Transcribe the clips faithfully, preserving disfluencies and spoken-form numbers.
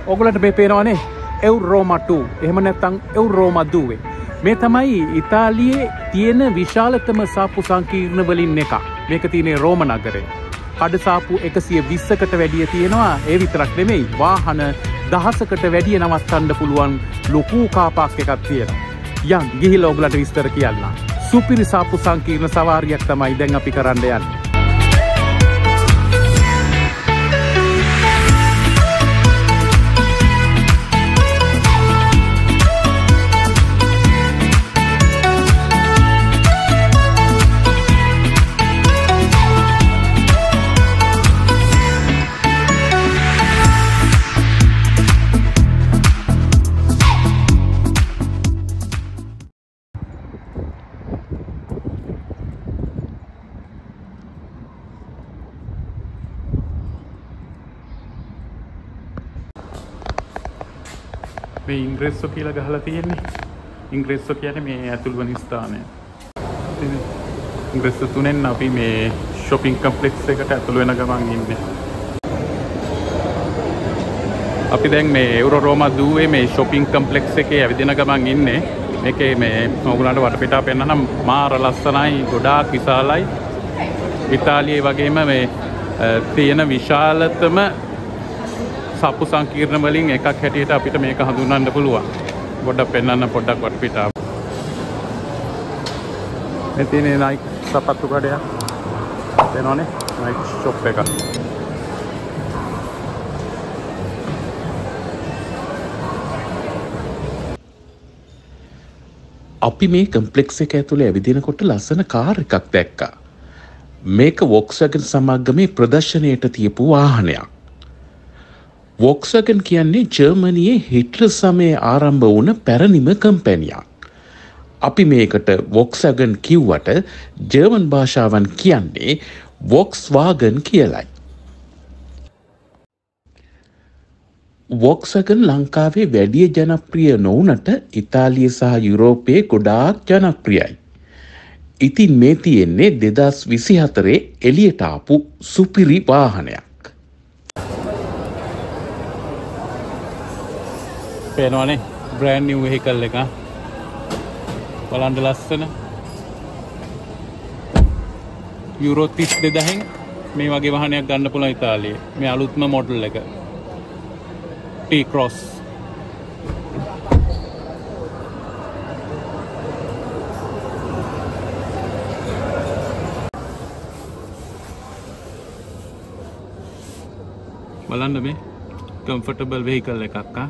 ඔයගොල්ලන්ට මේ පේනවනේ Euroma two. එහෙම නැත්නම් Euroma due. මේ තමයි ඉතාලියේ තියෙන විශාලතම සාප්පු සංකීර්ණ වලින් එකක්. මේක තියෙන්නේ රෝම නගරේ. කඩ සාප්පු එකසිය විස්සකට වැඩිය තියෙනවා. ඒ විතරක් නෙමෙයි වාහන දහසකට වැඩිය නවත්තන්න පුළුවන් ලොකු කාපාක් එකක් තියෙනවා. යන් ගිහිල්ලා ඔයගලට විස්තර කියන්න. සුපිරි සාප්පු සංකීර්ණ සවාරියක් තමයි දැන් අපි කරන්න යන්නේ. මේ ඉංග්‍රීසි කියලා ගහලා තියෙන්නේ. ඉංග්‍රීසි කියන්නේ මේ ඇතුළු වෙන ස්ථානය. ඉංග්‍රීසි තුනෙන් අපි මේ shopping complex එකට ඇතුළු වෙන ගමන් ඉන්නේ. අපි දැන් මේ Euroma due මේ shopping complex එකේ ඇවිදින ගමන් ඉන්නේ. මේකේ මේ ඕගොල්ලන්ට වටපිටාව පෙන්නනම් මාර ලස්සනයි, ගොඩාක් විශාලයි. ඉතාලියේ වගේම මේ තියෙන විශාලතම සාප්පු සංකීර්ණ වලින් එකක් හැටියට අපිට මේක හඳුන්වන්න පුළුවන්. පොඩ්ඩක් පෙන්වන්න පොඩ්ඩක් වටපිටාව. මේ තියෙන Nike සපත්තු කඩයක්. එනෝනේ Nike shop එක. අපි මේ කම්ප්ලෙක්ස් එක ඇතුලේ ඇවිදිනකොට ලස්සන කාර් එකක් දැක්කා. මේක Volkswagen සමාගමේ ප්‍රදර්ශනයට තියපු වාහනයක්. Volkswagen කියන්නේ ජර්මනියේ හිට්ලර් සමයේ ආරම්භ වුණ පැරණිම කම්පැනියක්. අපි මේකට Volkswagen කිව්වට ජර්මන් භාෂාවෙන් කියන්නේ Volkswagen කියලයි. Volkswagen ලංකාවේ වැඩි ජනප්‍රිය නොවුනට ඉතාලිය සහ යුරෝපයේ ගොඩාක් ජනප්‍රියයි. ඉතින් මේ තියෙන්නේ දෙදහස් විසිහතරේ එළියට ආපු සුපිරි වාහනයක්. පේනවනේ brand new vehicle එක. බලන්න ලස්සන. යුරෝ තිස් දෙදාහෙන් මේ වගේ වාහනයක් ගන්න පුළුවන් ඉතාලියේ. මේ අලුත්ම මොඩල් එක. T-Cross. බලන්න මේ comfortable vehicle එකක් ආ.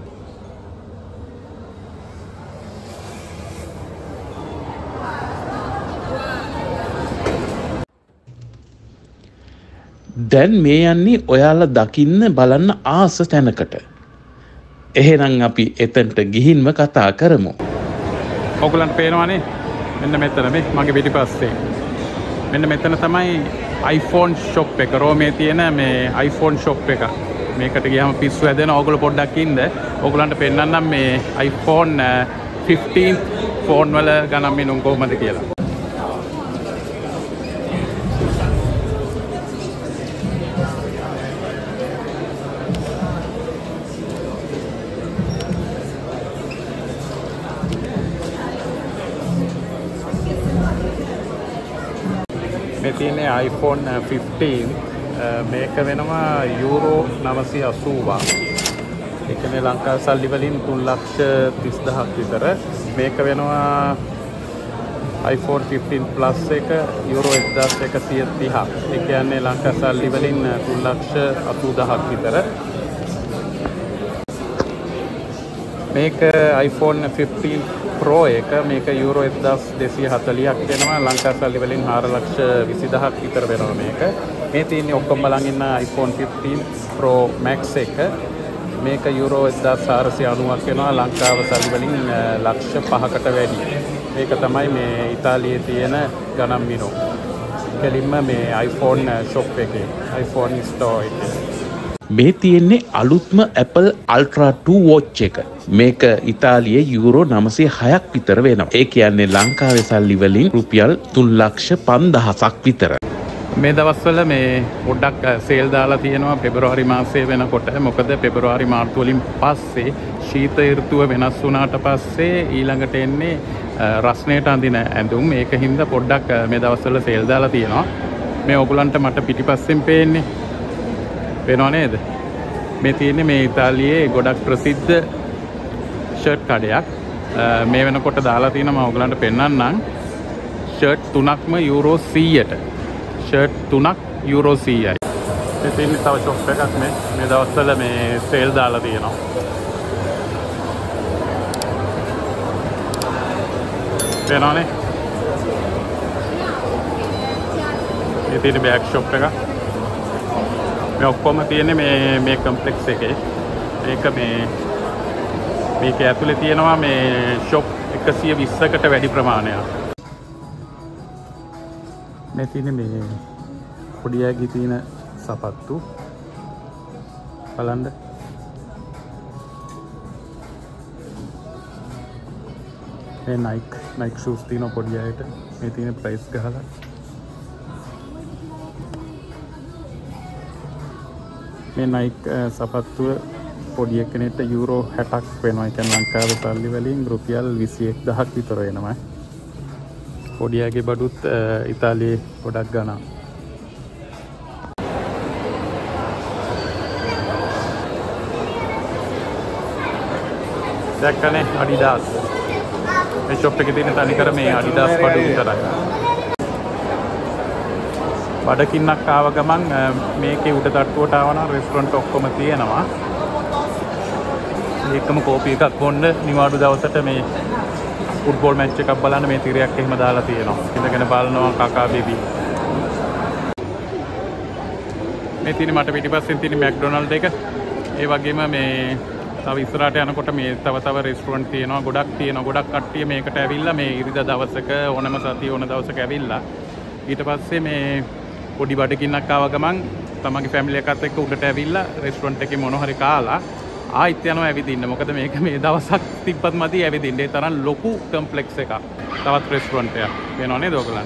දැන් මේ යන්නේ ඔයාලා දකින්න බලන්න ආස තැනකට. එහෙනම් අපි එතනට ගිහින්ම කතා කරමු. ඔයගලන්ට පේනවනේ මෙන්න මෙතන මේ මගේ පිටිපස්සේ. මෙන්න මෙතන තමයි iPhone shop එක. රෝමේ තියෙන මේ iPhone shop එක. මේකට ගියාම පිස්සු හැදෙන. ඔයගොල්ලෝ පොඩ්ඩක් ඉන්න. ඔයගලන්ට පෙන්නන්නම් මේ iPhone fifteen ෆෝන් වල ගණන් මිනුම් කොහමද කියලා. මේ තියෙන්නේ iPhone fifteen මේක වෙනවා යූරෝ නවසිය අසූව. ඒ කියන්නේ ලංකාවේ සල්ලි වලින් තුන් ලක්ෂ තිස් දහසක් විතර. මේක වෙනවා iPhone fifteen plus එක යූරෝ එක්දාස් එකසිය තිහක්. ඒ කියන්නේ ලංකාවේ සල්ලි වලින් තුන් ලක්ෂ අසූ දහසක් විතර. මේක iPhone fifteen Pro එක මේක යූරෝ එක්දාස් දෙසිය හතලිහක් වෙනවා. ලංකාවේ සල්ලි වලින් හාර ලක්ෂ විසි දහසක් විතර වෙනවා මේක. මේ තියෙන්නේ ඔක්කොම බලන් ඉන්න iPhone fifteen Pro Max එක. මේක යූරෝ එක්දාස් හාරසිය අනූවක් වෙනවා. ලංකාව සල්ලි වලින් ලක්ෂ පහකට වැඩි. මේක තමයි මේ ඉතාලියේ තියෙන ගණන් මිනෝ. කෙලින්ම මේ iPhone shop එකේ iPhone store එකේ. මේ තියෙන්නේ අලුත්ම Apple Ultra two watch එක. මේක ඉතාලියේ යූරෝ නවසිය හයක් විතර වෙනවා. ඒ කියන්නේ ලංකාවේ සල්ලි වලින් රුපියල් තුන් ලක්ෂ පන්දහසක් විතර. මේ දවස්වල මේ පොඩ්ඩක් සේල් දාලා තියෙනවා පෙබරවාරි මාසයේ වෙනකොට. මොකද පෙබරවාරි මාර්තු වලින් පස්සේ ශීත ඍතුව වෙනස් වුණාට පස්සේ ඊළඟට එන්නේ රස්නේට අඳින ඇඳුම්. ඒකින්ද පොඩ්ඩක් මේ දවස්වල සේල් දාලා තියෙනවා. මේ ඕගොල්ලන්ට මට පිටිපස්සෙන් පේන්නේ වෙනව නේද? මේ තියෙන්නේ මේ ඉතාලියේ ගොඩක් ප්‍රසිද්ධ ෂර්ට් කඩයක්. මේ වෙනකොට දාලා තියෙනවා මම ඕගොල්ලන්ට පෙන්නන්නම්. ෂර්ට් තුනක්ම යූරෝ සීයට. ෂර්ට් තුනක් යූරෝ සීයයි. මේ තියෙන තව ෂොප් එකක් මේ මේ දවස්වල මේ සේල් දාලා තියෙනවා. වෙනවනේ. මේ තියෙන බෑග් ෂොප් එක. මේ ඔක්කොම තියෙන්නේ මේ මේ කම්ප්ලෙක්ස් එකේ. මේක මේ මේක ඇතුලේ තියෙනවා මේ ෂොප් එකසිය විස්සකට වැඩි ප්‍රමාණයක්. මේ තියෙන්නේ මේ පොඩි අයගේ තියෙන සපත්තු බලන්න. මේ Nike Nike shoes තියෙන පොඩි අයට මේ තියෙන ප්‍රයිස් ගහලා. මේ Nike සපත්තුව පොඩි එකනෙට යූරෝ හැටක් වෙනවා. ඒ කියන්නේ ලංකාවේ සල්ලි වලින් රුපියල් විසි එක් දහසක් විතර වෙනවා. පොඩි අයගේ බඩුත් ඉතාලියේ ගොඩක් ගණන්. දැක්කනේ Adidas. මේ ෂොප් එකේ තියෙන තනිකර මේ Adidas බඩු විතරයි. බඩකින්නක් ආව ගමන් මේකේ උඩ තට්ටුවට ආවනම් රෙස්ටොරන්ට් ඔක්කොම තියෙනවා. ඒකම කෝපි එකක් බොන්න නිවාඩු දවසට මේ ෆුට්බෝල් මැච් එකක් බලන්න මේ තිරයක් එහෙම දාලා තියෙනවා. ඉඳගෙන බලනවා කකා බේබි. මේ තියෙන මට පිටිපස්සෙන් තියෙන මැක්ඩොනල්ඩ් එක. ඒ වගේම මේ තව ඉස්සරහට යනකොට මේ තව තව රෙස්ටොරන්ට් තියෙනවා. ගොඩක් තියෙනවා. ගොඩක් කට්ටිය මේකට ඇවිල්ලා මේ ඉරිදා දවසක ඕනම සතිය ඕන දවසක ඇවිල්ලා ඊට පස්සේ මේ පොඩි බඩකින්නක් ආව ගමන් තමන්ගේ ෆැමිලි එකත් එක්ක උඩට ඇවිල්ලා රෙස්ටොරන්ට් එකේ මොන හරි කාලා ආයිත් යනවා ඇවිදින්න. මොකද මේක මේ දවසක් තිබ්බත් මදි ඇවිදින්න. ඒ තරම් ලොකු කම්ප්ලෙක්ස් එකක්. තවත් රෙස්ටොරන්ට් එකක් වෙනව නේද ඔයගලන්ට?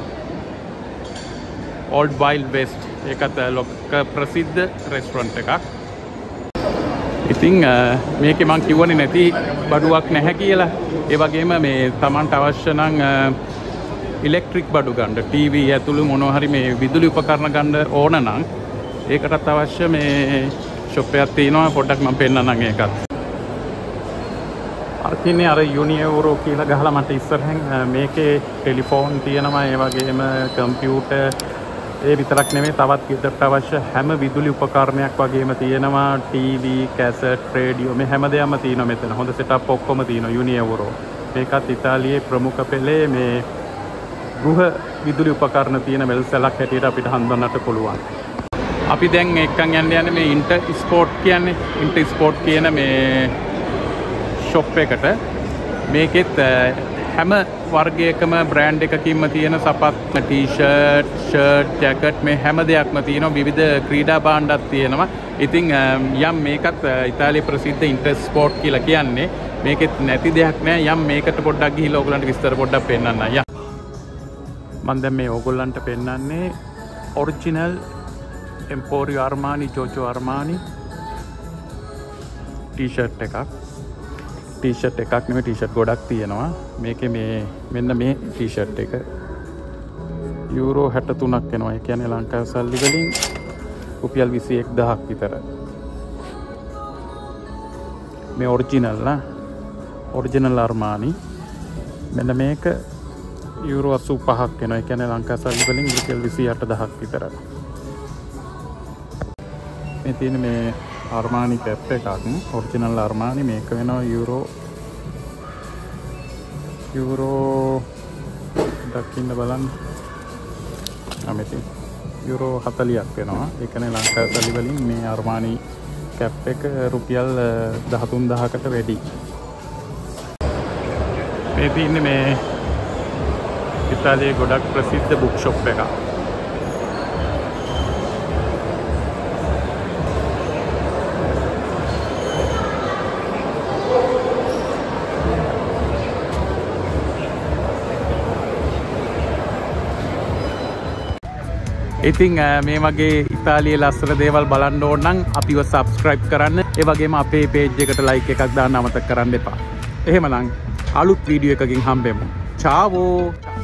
Old Wild West ඒකත් ලොක ප්‍රසිද්ධ රෙස්ටොරන්ට් එකක්. ඉතින් මේකේ මං කිව්වනේ නැති බඩුවක් නැහැ කියලා. ඒ වගේම මේ Tamanට අවශ්‍ය නම් ඉලෙක්ට්‍රික් බඩු ගන්න, ටීවී ඇතුළු මොනවා හරි මේ විදුලි උපකරණ ගන්න ඕන නම් ඒකටත් අවශ්‍ය මේ ෂොප් එකක් තියෙනවා. පොඩ්ඩක් මම පෙන්නන්නම් ඒකත්. අර තියන්නේ අර යුනියෝරෝ කියලා ගහලා මට ඉස්සරහෙන් මේකේ ටෙලිෆෝන් තියෙනවා. ඒ වගේම කම්පියුටර් ඒ විතරක් නෙමෙයි තවත් ගෙදරට අවශ්‍ය හැම විදුලි උපකරණයක් වගේම තියෙනවා. ටීවී, කැසට්, රේඩියෝ මේ හැම දෙයක්ම තියෙනවා මෙතන. හොඳ සෙටප් ඔක්කොම තියෙනවා යුනියෝරෝ. මේකත් ඉතාලියේ ප්‍රමුඛ පෙළේ මේ ගෘහ විදුලි උපකරණ තියෙන වෙල්සලක් හැටියට අපිට හඳුන්වන්නට පුළුවන්. අපි දැන් එක්කන් යන්න යන්නේ මේ ඉන්ටර් ස්පෝර්ට් කියන්නේ ඉන්ටර් ස්පෝර්ට් කියන මේ ෂොප් එකට. මේකෙත් හැම වර්ගයකම බ්‍රෑන්ඩ් එකකින්ම තියෙන සපත්තු, ටී-ෂර්ට්, ෂර්ට්, ජැකට් මේ හැම දෙයක්ම තියෙනවා. විවිධ ක්‍රීඩා භාණ්ඩත් තියෙනවා. ඉතින් යම් මේකත් ඉතාලියේ ප්‍රසිද්ධ ඉන්ටර් ස්පෝර්ට් කියලා කියන්නේ. මේකෙත් නැති දෙයක් නෑ. යම් මේකට පොඩ්ඩක් ගිහිල්ලා ඕගොල්ලන්ට විස්තර පොඩ්ඩක් පෙන්නන්න. යම් මම දැන් මේ ඕගොල්ලන්ට පෙන්නන්නේ original Emporio Armani, Giorgio Armani t-shirt එකක්. ටී-ෂර්ට් එකක් නෙමෙයි ටී-ෂර්ට් ගොඩක් තියෙනවා. මේකේ මේ මෙන්න මේ ටී-ෂර්ට් එක යූරෝ හැට තුනක් වෙනවා. ඒ කියන්නේ ලංකාවේ සල්ලි වලින් රුපියල් විසි එක් දහසක් විතර. මේ ඔරිජිනල් නා ඔරිජිනල් Armani. මෙන්න මේක යූරෝ අසූ පහක් වෙනවා. ඒ කියන්නේ ලංකාවේ සල්ලි වලින් රුපියල් විසි අට දහසක් විතර. මේ තියෙන මේ Armani කැප් එකක් ඔරිජිනල් Armani. මේක වෙනවා යූරෝ යූරෝ දකින්න බලන්න. අමෙති යූරෝ හතලියක් වෙනවා. ඒ කියන්නේ ලංකාවේ සල්ලි වලින් මේ Armani කැප් එක රුපියල් දහතුන් දහසකට වැඩි. මේ තියෙන්නේ මේ ඉතාලියේ ගොඩක් ප්‍රසිද්ධ බුක් ෂොප් එකක්. ඉතින් මේ වගේ ඉතාලියේ ලස්සන දේවල් බලන්න ඕන නම් අපිව subscribe කරන්න. ඒ වගේම අපේ page එකට like එකක් දාන්න අමතක කරන්න එපා. එහෙමනම් අලුත් වීඩියෝ එකකින් හම්බෙමු. චාවෝ.